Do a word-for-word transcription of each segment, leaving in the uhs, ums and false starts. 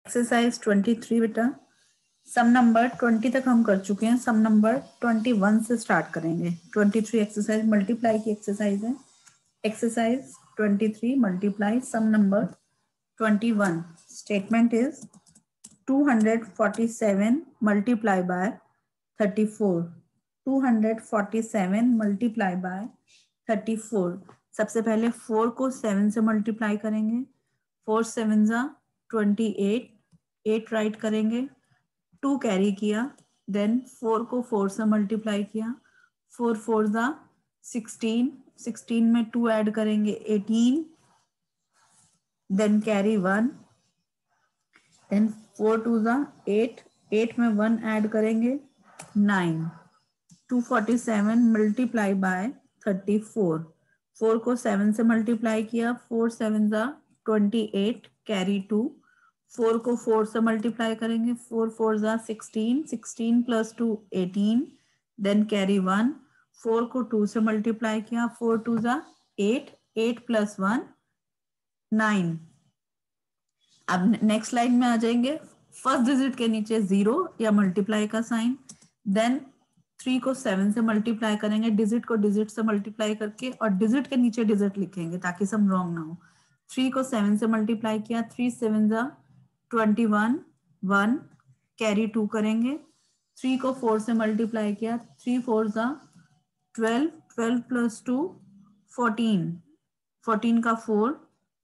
Exercise twenty three बेटा, सम number twenty तक हम कर चुके हैं, सम नंबर ट्वेंटी वन से स्टार्ट करेंगे। ट्वेंटी थ्री एक्सरसाइज मल्टीप्लाई की एक्सरसाइज है। Exercise twenty three multiply sum number twenty one. Statement is two hundred forty seven multiply by thirty four. Two hundred forty seven multiply by thirty four. सबसे पहले four को seven से multiply करेंगे। Four seven जा twenty eight, eight write करेंगे, two carry किया, then four को four से मल्टीप्लाई किया, फोर फोर जा सिक्सटीन, सिक्सटीन में टू ऐड करेंगे eighteen, then carry one, then four two जा एट, एट में वन ऐड करेंगे nine. Two forty seven multiply by thirty four. Four को सेवन से मल्टीप्लाई किया, फोर सेवन जा twenty eight, carry two, four को four से मल्टीप्लाई करेंगे, फोर फोर जा sixteen, sixteen plus two eighteen, then carry one, four को two से मल्टीप्लाई किया, फोर टू जा eight, eight plus one nine. अब नेक्स्ट लाइन में आ जाएंगे, फर्स्ट डिजिट के नीचे जीरो या मल्टीप्लाई का साइन, देन थ्री को सेवन से मल्टीप्लाई करेंगे, डिजिट को डिजिट से मल्टीप्लाई करके, और डिजिट के नीचे डिजिट लिखेंगे ताकि सम रॉन्ग ना हो। थ्री को सेवन से मल्टीप्लाई किया, थ्री सेवन जा twenty one, one carry two करेंगे, थ्री को फोर से मल्टीप्लाई किया, थ्री फोर जा twelve, twelve plus two fourteen, fourteen का फोर,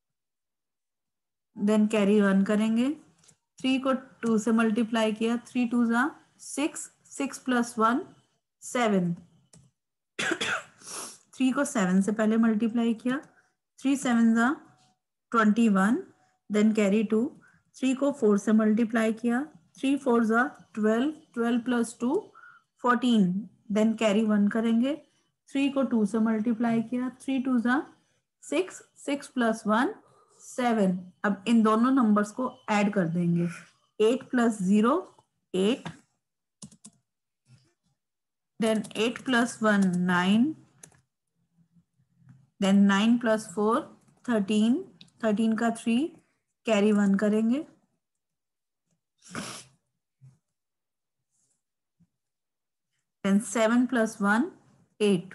देन कैरी वन करेंगे, थ्री को टू से मल्टीप्लाई किया, थ्री टू जा six, six plus one seven, three को सेवन से पहले मल्टीप्लाई किया, थ्री सेवन जा twenty one, then carry two, three को फोर से मल्टीप्लाई किया, थ्री फोर जा twelve, twelve plus two fourteen, then carry one करेंगे, थ्री को टू से मल्टीप्लाई किया, थ्री टू जा six, six plus one seven. अब इन दोनों नंबर्स को ऐड कर देंगे, eight plus zero eight, then eight plus one nine, then nine plus four thirteen, thirteen का थ्री, कैरी वन करेंगे, then seven plus one eight.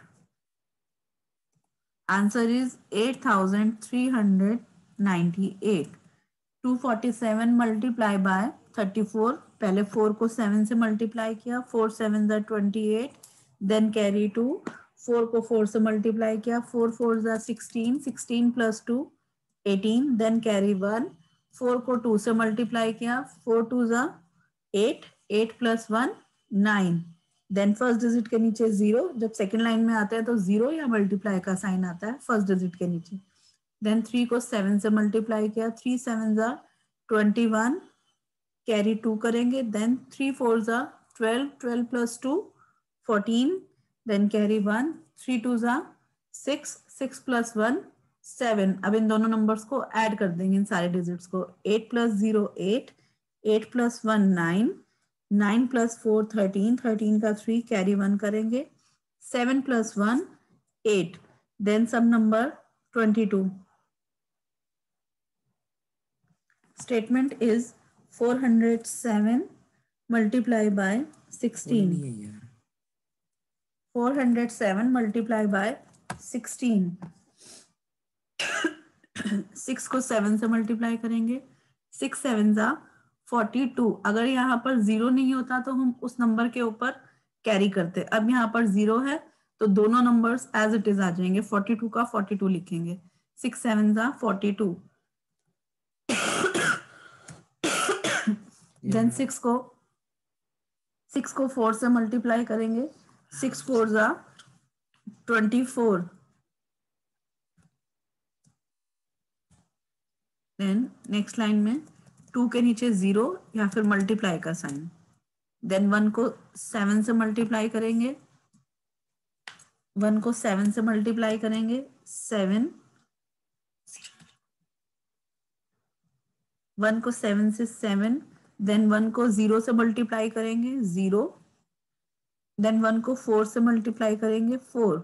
Answer is eight thousand three hundred ninety-eight. Two forty seven multiply by thirty four, पहले four को seven से multiply किया, four seven जा twenty eight, then carry two, four को four से multiply किया, four four जा sixteen, sixteen plus two eighteen, then carry one, four को टू से मल्टीप्लाई किया, फोर टू जा eight, eight plus one nine, then first digit के नीचे जीरो, जब सेकेंड लाइन में आता है तो जीरो या मल्टीप्लाई का साइन आता है फर्स्ट डिजिट के नीचे, देन थ्री को सेवन से मल्टीप्लाई किया, थ्री सेवन जा ट्वेंटी वन, कैरी टू करेंगे, देन थ्री फोर जा twelve, twelve plus two fourteen, then carry one, three two जा six, six plus one seven. अब इन दोनों नंबर्स को ऐड कर देंगे, इन सारे डिजिट्स को, eight plus zero eight, eight plus one nine, nine plus four thirteen, thirteen का थ्री, कैरी वन करेंगे, seven plus one eight, then sum number twenty two. Statement is four hundred seven multiply by sixteen. four hundred seven multiply by sixteen. Six को seven से multiply करेंगे, six seven जा forty two. अगर यहाँ पर zero नहीं होता तो हम उस नंबर के ऊपर कैरी करते, अब यहाँ पर जीरो है तो दोनों नंबर्स एज इट इज आ जाएंगे, फोर्टी टू का फोर्टी टू लिखेंगे, सिक्स सेवन जा फोर्टी टू, देन सिक्स को सिक्स को फोर से मल्टीप्लाई करेंगे, सिक्स फोर जा twenty four, then next line में टू के नीचे जीरो या फिर मल्टीप्लाई का साइन, देन वन को सेवन से मल्टीप्लाई करेंगे, वन को सेवन से मल्टीप्लाई करेंगे सेवन, वन को सेवन से सेवन, देन वन को जीरो से मल्टीप्लाई करेंगे जीरो, देन वन को फोर से मल्टीप्लाई करेंगे four,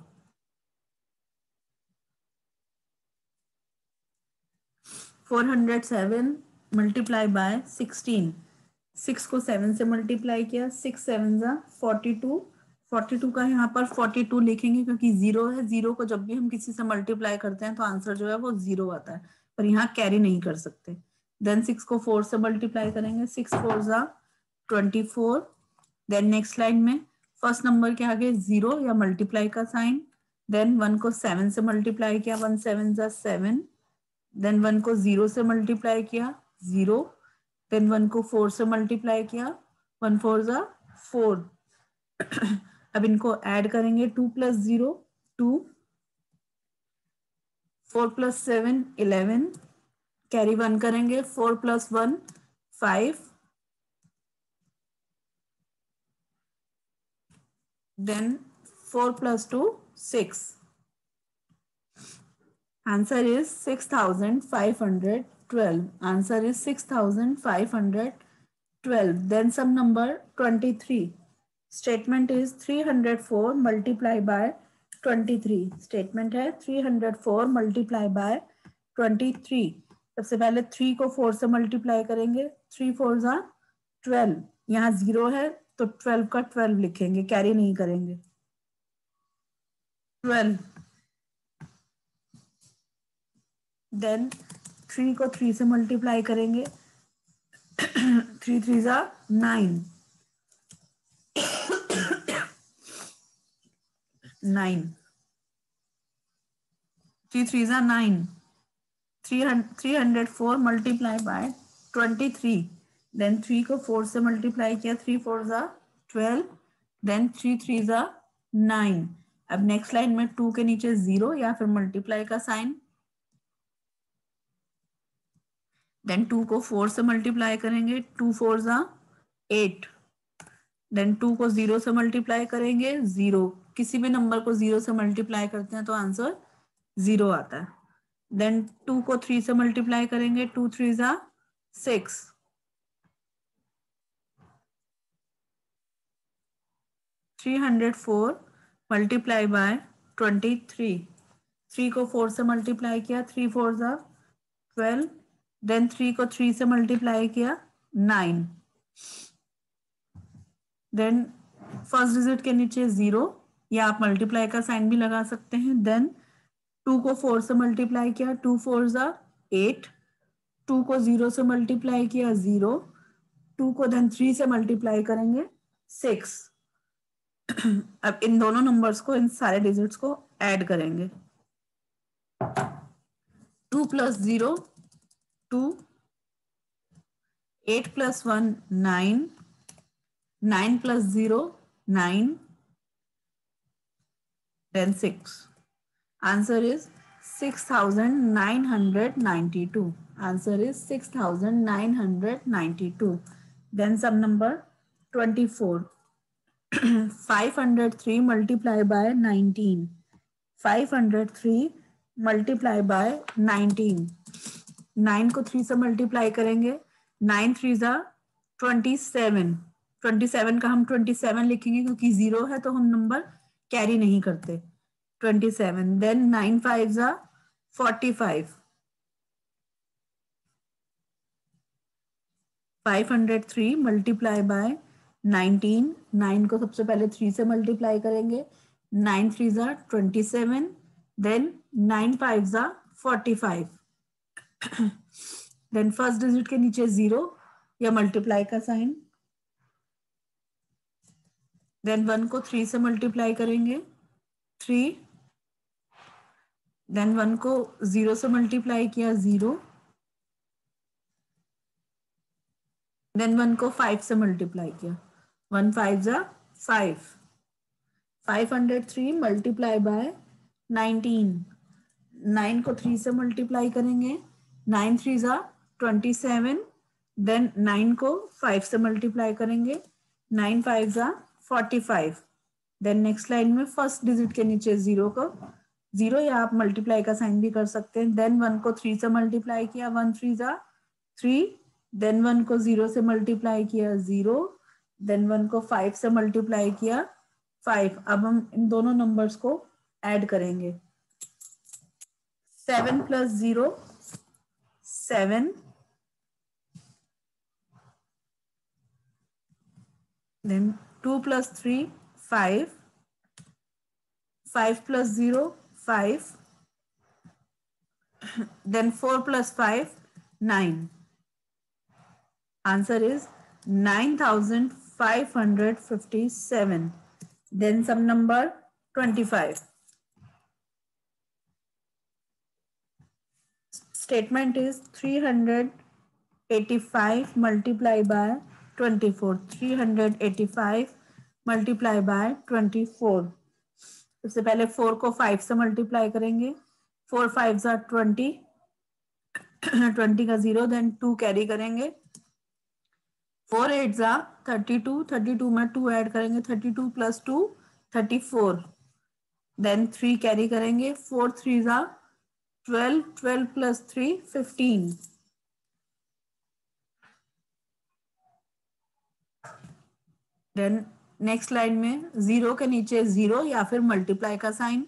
four hundred seven multiply by sixteen, six को सेवन से मल्टीप्लाई किया, सिक्स सेवन जा फोर्टी टू, फोर्टी टू का यहाँ पर फोर्टी टू लिखेंगे क्योंकि जीरो है, जीरो को जब भी हम किसी से मल्टीप्लाई करते हैं तो आंसर जो है वो जीरो आता है, पर यहाँ कैरी नहीं कर सकते। देन सिक्स को फोर से मल्टीप्लाई करेंगे, सिक्स फोर जा twenty four. Then next line में फर्स्ट नंबर के आगे जीरो या मल्टीप्लाई का साइन, देन वन को सेवन से मल्टीप्लाई किया, वन सेवन जा सेवन, देन वन को जीरो से मल्टीप्लाई किया, जीरो, देन वन को फोर से मल्टीप्लाई किया, वन फोर जा फोर। अब इनको ऐड करेंगे, two plus zero two, four plus seven eleven, carry one करेंगे, four plus one five, then four plus two six. Answer is six thousand five hundred twelve. Answer is six thousand five hundred twelve. Then sum number twenty-three. Statement is three hundred four multiply by twenty-three. Statement है three hundred four multiply by twenty-three. सबसे पहले three को four से multiply करेंगे, three four जा twelve, यहाँ zero है तो ट्वेल्व का ट्वेल्व लिखेंगे, कैरी नहीं करेंगे, ट्वेल्व। देन थ्री को थ्री से मल्टीप्लाई करेंगे, थ्री थ्री जा नाइन, नाइन, थ्री थ्री जा nine, three three hundred four multiply by twenty three. Then three को फोर से मल्टीप्लाई किया, थ्री फोर जा ट्वेल्व, देन थ्री थ्री जा नाइन। अब नेक्स्ट लाइन में टू के नीचे जीरो या फिर मल्टीप्लाई का साइन, देन टू को फोर से मल्टीप्लाई करेंगे, टू फोर जा एट, देन टू को जीरो से मल्टीप्लाई करेंगे, जीरो, किसी भी नंबर को जीरो से मल्टीप्लाई करते हैं तो आंसर जीरो आता है। देन टू को थ्री से मल्टीप्लाई करेंगे, टू थ्री जा six, three hundred four multiply by twenty three, three को फोर से मल्टीप्लाई किया, थ्री फोर जा ट्वेल्व, देन थ्री को थ्री से मल्टीप्लाई किया, नाइन, देन फर्स्ट डिजिट के नीचे जीरो या आप मल्टीप्लाई का साइन भी लगा सकते हैं, देन टू को फोर से मल्टीप्लाई किया, टू फोर जा एट, टू को जीरो से मल्टीप्लाई किया, जीरो, टू को देन थ्री से मल्टीप्लाई करेंगे, सिक्स। अब इन दोनों नंबर्स को, इन सारे डिजिट्स को ऐड करेंगे, two plus zero two, eight plus one nine, nine plus zero nine, then six. Answer is six thousand nine hundred ninety-two. Answer is six thousand nine hundred ninety-two. Then sum number twenty-four. five hundred three multiplied by nineteen. five hundred three multiplied by nineteen. Nine को three से multiply करेंगे, nine three जा twenty seven, twenty seven का हम twenty seven लिखेंगे क्योंकि zero है तो हम नंबर कैरी नहीं करते, twenty seven, then nine five जा forty five, five hundred three multiply by nineteen, nine को सबसे पहले थ्री से मल्टीप्लाई करेंगे, नाइन थ्री जा twenty seven, then nine five जा forty five, then first digit के नीचे जीरो या मल्टीप्लाई का साइन, देन वन को थ्री से मल्टीप्लाई करेंगे, थ्री, देन वन को जीरो से मल्टीप्लाई किया, जीरो, देन वन को फाइव से मल्टीप्लाई किया, वन फाइव जा five, five hundred three multiply by nineteen, nine को थ्री से मल्टीप्लाई करेंगे, नाइन थ्री जा ट्वेंटी सेवन, देन नाइन को फाइव से मल्टीप्लाई करेंगे, नाइन फाइव जा forty five, then next line में फर्स्ट डिजिट के नीचे जीरो को, जीरो या आप मल्टीप्लाई का साइन भी कर सकते हैं, देन वन को थ्री से मल्टीप्लाई किया, वन थ्री जा थ्री, देन वन को जीरो से मल्टीप्लाई किया, जीरो, देन वन को फाइव से मल्टीप्लाई किया, फाइव। अब हम इन दोनों नंबर्स को ऐड करेंगे, seven plus zero seven, then two plus three, five, five plus zero, five, then four plus five, nine. Answer is nine thousand five hundred fifty-seven. Then sum number twenty-five. Statement is three hundred eighty-five multiplied by twenty-four. three hundred eighty-five multiplied by twenty-four. सबसे पहले four को five से multiply करेंगे. Four five जा twenty, twenty का zero, then two carry करेंगे. Four eight जा thirty two, thirty two में टू ऐड करेंगे. Thirty two plus two thirty four, then three carry करेंगे. फोर थ्री जा twelve, twelve plus three fifteen. Then next line में zero के नीचे zero या फिर मल्टीप्लाई का साइन.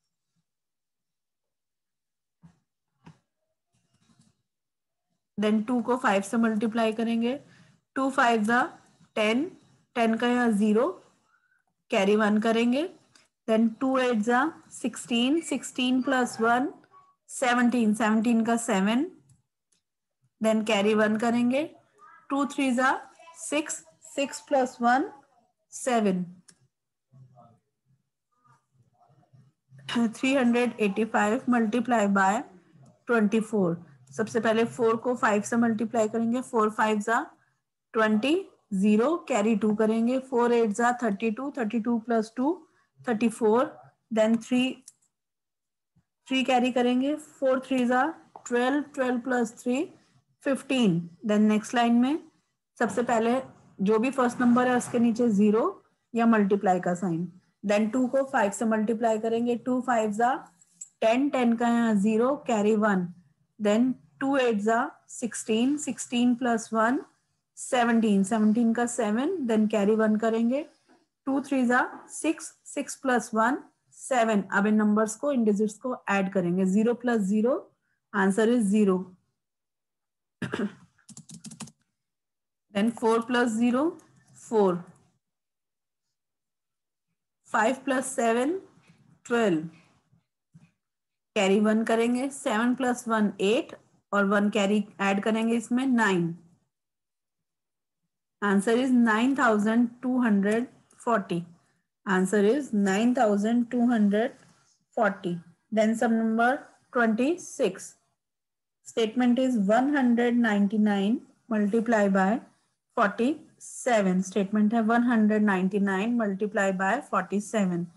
देन टू को फाइव से मल्टीप्लाई करेंगे. टू फाइव जा टेन, टेन का यहाँ जीरो, कैरी वन करेंगे. देन टू एट जा sixteen, sixteen plus one seventeen, seventeen का सेवन, देन कैरी वन करेंगे. टू थ्री जा six, six plus one seven. Three hundred eighty five multiply by twenty four. सबसे पहले four को five से multiply करेंगे. Four five जा ट्वेंटी, जीरो, कैरी टू करेंगे. फोर एट जा thirty two, thirty two plus two thirty four, then three, three carry करेंगे. Four three जा twelve, twelve plus three fifteen. Then next line में सबसे पहले जो भी फर्स्ट नंबर है उसके नीचे जीरो या मल्टीप्लाई का साइन. देन टू को फाइव से मल्टीप्लाई करेंगे. टू फाइव जा टेन, टेन का यहाँ zero, carry one. Then two eight जा sixteen, sixteen plus one seventeen, seventeen का सेवन, देन कैरी वन करेंगे. टू थ्री जा six, six plus one seven. अब इन नंबर्स को, इन डिजिट्स को ऐड करेंगे. Zero plus zero, answer is zero. Then four plus zero, four. Five plus seven, twelve, carry one करेंगे. Seven plus one eight, और one carry add करेंगे इसमें, nine. Answer is nine thousand two hundred forty. Answer is nine thousand two hundred forty. Then sum number twenty six. Statement is one hundred ninety nine multiply by forty seven. Statement है one hundred ninety nine multiply by forty seven.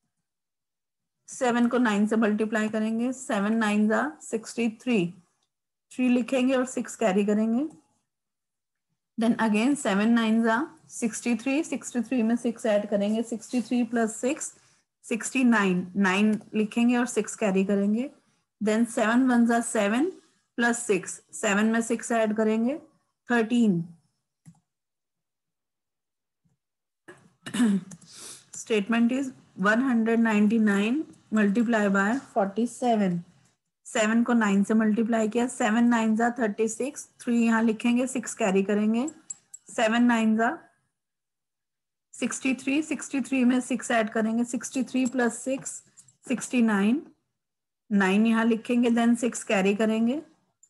Seven को nine से multiply करेंगे. Seven nine जा sixty three, three लिखेंगे और six carry करेंगे. Then again seven nine जा sixty three, sixty three में सिक्स ऐड करेंगे. Sixty three plus six sixty nine, nine लिखेंगे और सिक्स कैरी करेंगे. देन सेवन वन जा सेवन प्लस सिक्स, सेवन में सिक्स ऐड करेंगे, thirteen. Statement is one hundred ninety nine multiply by forty seven. Seven को nine से multiply किया. Seven nine जा थर्टी सिक्स, थ्री यहाँ लिखेंगे, सिक्स कैरी करेंगे. सेवन नाइन जा सिक्सटी थ्री, सिक्सटी थ्री में सिक्स ऐड करेंगे. Sixty three plus six sixty nine, nine यहाँ लिखेंगे, देन सिक्स कैरी करेंगे.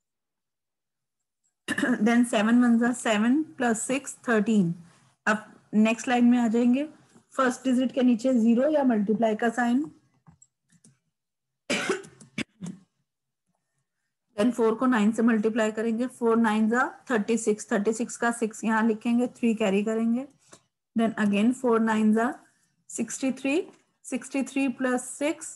देन सेवन वन जा सेवन प्लस सिक्स थर्टीन. अब नेक्स्ट लाइन में आ जाएंगे. फर्स्ट डिजिट के नीचे जीरो या मल्टीप्लाई का साइन. देन फोर को नाइन से मल्टीप्लाई करेंगे. फोर नाइन जा थर्टी सिक्स, थर्टी सिक्स का सिक्स यहाँ लिखेंगे, थ्री कैरी करेंगे. देन अगेन फोर नाइन जा sixty three, sixty three plus six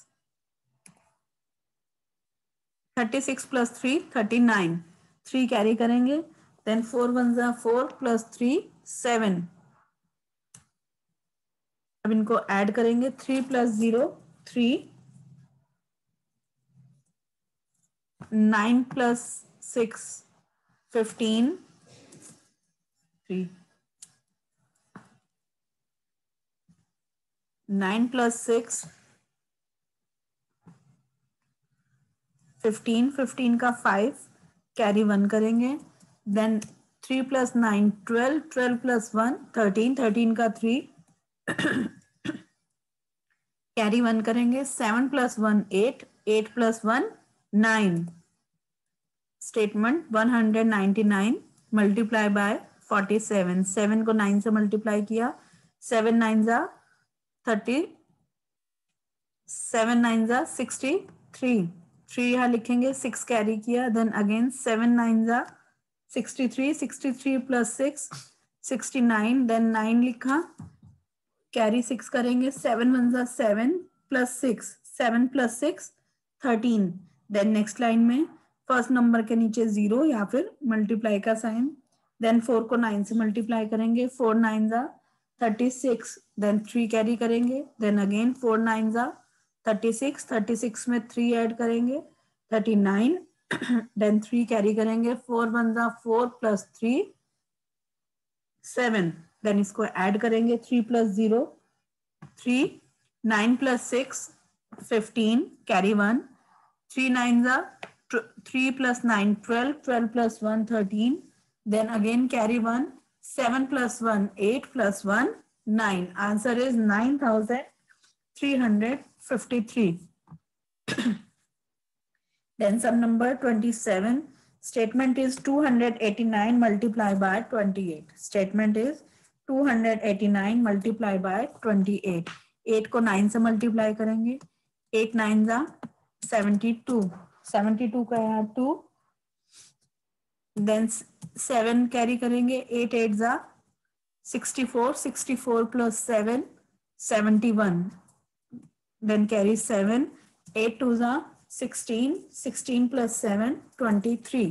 thirty six plus three thirty nine, three carry करेंगे. देन फोर वन जा four plus three seven. अब इनको add करेंगे. Three plus zero three, nine plus six fifteen, three. Nine plus six fifteen, fifteen का five, carry one करेंगे. Then three plus nine twelve, twelve plus one thirteen, thirteen का three, carry one करेंगे, seven plus one eight, eight plus one nine. Statement one hundred ninety nine multiply by forty seven, seven को nine से multiply किया, seven nine जा thirty, seven nine जा sixty three, three यहाँ लिखेंगे, six carry किया, then again seven nine जा sixty three, sixty three plus six sixty nine, then nine लिखा, कैरी सिक्स करेंगे, सेवन वन जा seven plus six, seven plus six thirteen, then next line में first number के नीचे zero या फिर multiply का साइन, देन फोर को नाइन से मल्टीप्लाई करेंगे, फोर नाइन जा thirty six, then three carry करेंगे, देन अगेन फोर नाइन जा थर्टी सिक्स, थर्टी सिक्स में थ्री ऐड करेंगे, thirty nine, then three carry करेंगे, फोर वन जा four plus three seven, then इसको ऐड करेंगे, three plus zero three, nine plus six fifteen, carry one, three nine जा three plus nine twelve, twelve plus one thirteen, then again carry one, seven plus one eight plus one nine, answer is nine thousand three hundred fifty-three. Then sum number twenty-seven, statement is two hundred eighty-nine multiplied by twenty-eight, statement is two hundred eighty-nine multiplied by twenty-eight, eight को nine से multiply करेंगे, eight nine जा seventy-two, seventy-two का यहाँ two, then seven carry करेंगे, eight eight जा sixty four, sixty four plus seven seventy one, then carry seven, eight two जा sixteen, sixteen plus seven twenty three,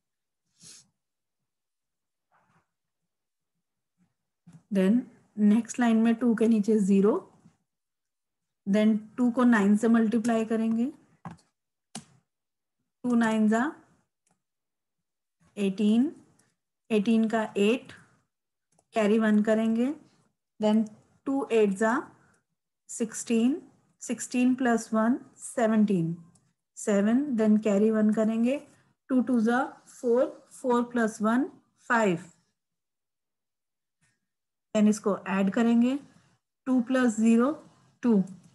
then next line में two के नीचे zero, then two को nine से multiply करेंगे, two nine जा eighteen, eighteen का eight, carry one करेंगे, देन टू एट जा sixteen, sixteen plus one seventeen, seven, then carry one करेंगे, टू टू जा four, four plus one five, then इसको ऐड करेंगे, two plus zero two,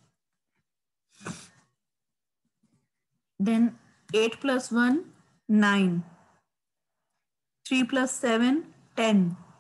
then eight plus one nine, three plus seven ten,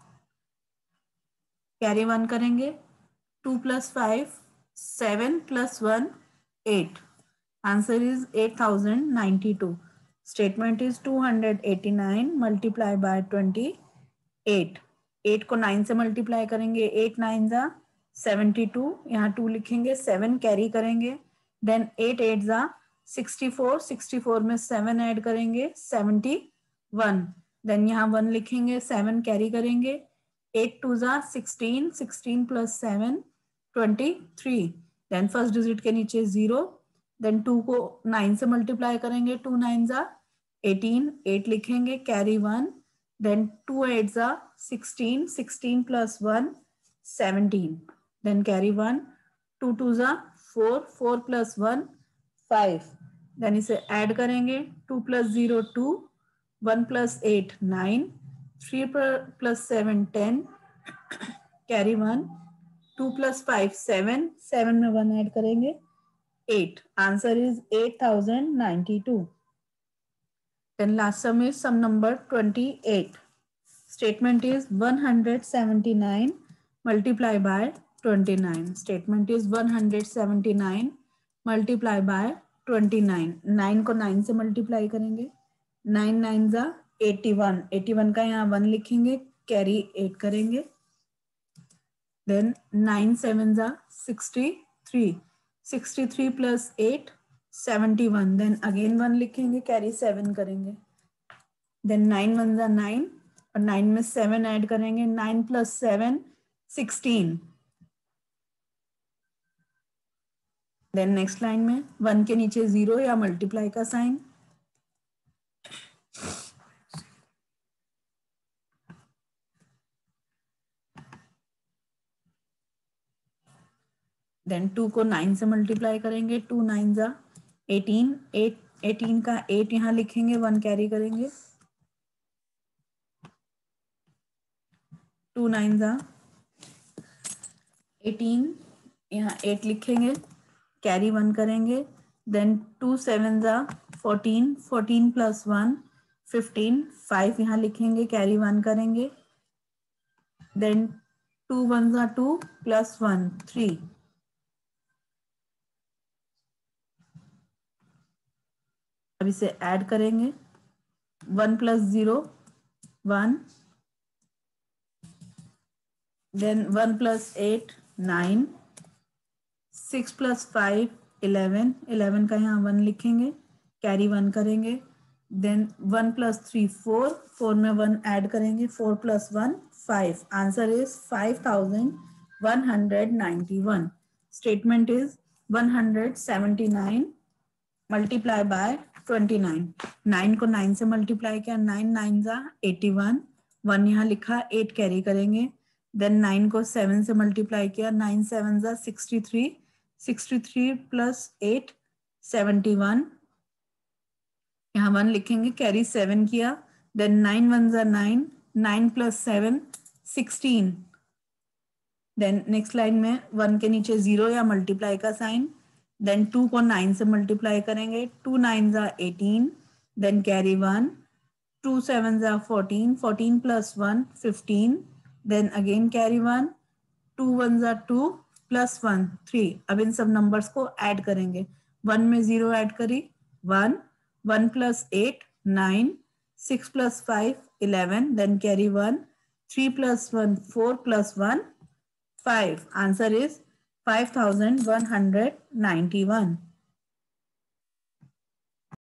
carry one करेंगे, two plus five seven plus one eight, answer is eight thousand ninety two, statement is two hundred eighty nine multiply by twenty eight, eight को nine से multiply करेंगे, eight nine जा seventy two, यहाँ two लिखेंगे, seven carry करेंगे, then eight eight जा sixty four, sixty four में seven add करेंगे, सेवेंटी वन, देन यहाँ वन लिखेंगे, सेवन कैरी करेंगे, एट टू जा sixteen, sixteen plus seven twenty three, then first digit के नीचे जीरो, देन टू को नाइन से मल्टीप्लाई करेंगे, टू नाइन जा एटीन, एट लिखेंगे, carry one, then two eight जा sixteen, sixteen plus one seventeen, then carry one, two two जा four, four plus one five, then इसे ऐड करेंगे, two plus zero two, one plus eight nine, three plus seven ten, carry one, two plus five seven, seven में one add करेंगे, eight, answer is eight thousand ninety two. Then last sum is sum number twenty-eight. Statement is one hundred seventy-nine multiplied by twenty-nine. Statement is one hundred seventy-nine multiplied by twenty-nine. nine को nine से multiply करेंगे. nine nine जा eighty-one. eighty-one का यहाँ one लिखेंगे, carry eight करेंगे. Then nine seven जा sixty-three. sixty-three plus eight seventy-one. Then again one लिखेंगे, carry seven करेंगे. Then nine one जा nine और nine में seven ऐड करेंगे. nine plus seven sixteen. Then next line में one के नीचे zero या multiply का साइन. Then two को nine से multiply करेंगे. two nine जा eighteen. eight eighteen का eight यहाँ लिखेंगे, one कैरी करेंगे. टू नाइन ज़ा एटीन, यहाँ एट लिखेंगे, कैरी वन करेंगे, देन टू सेवन ज़ा fourteen, fourteen plus one fifteen, five यहाँ लिखेंगे, कैरी वन करेंगे, देन टू वन ज़ा टू प्लस वन थ्री, अब इसे ऐड करेंगे, one plus zero one, then one plus eight nine, six plus five eleven, eleven का यहाँ वन लिखेंगे, कैरी वन करेंगे, then one plus three four, four में one add करेंगे, four plus one five, answer is five thousand one hundred ninety one. Statement is one hundred seventy nine multiply by twenty nine, nine को nine से multiply किया, nine nine ज़ा eighty one, one यहाँ लिखा, eight carry करेंगे, then nine को seven से multiply किया, नाइन सेवन ज़ा sixty three, sixty three plus eight seventy one, यहाँ वन लिखेंगे, कैरी सेवन किया, देन नाइन वन ज़ा nine, nine plus seven sixteen, then next line में वन के नीचे जीरो या मल्टीप्लाई का साइन, देन टू को नाइन से मल्टीप्लाई करेंगे, टू नाइन ज़ा eighteen, then carry one, two seven ज़ा fourteen, fourteen plus one fifteen, then again carry one, two one ज़ा टू प्लस वन थ्री, अब इन सब नंबर्स को ऐड करेंगे, वन में जीरो ऐड करी one, one plus eight nine, six plus five eleven, then carry one, three plus one four plus one five, answer is five thousand one hundred ninety one.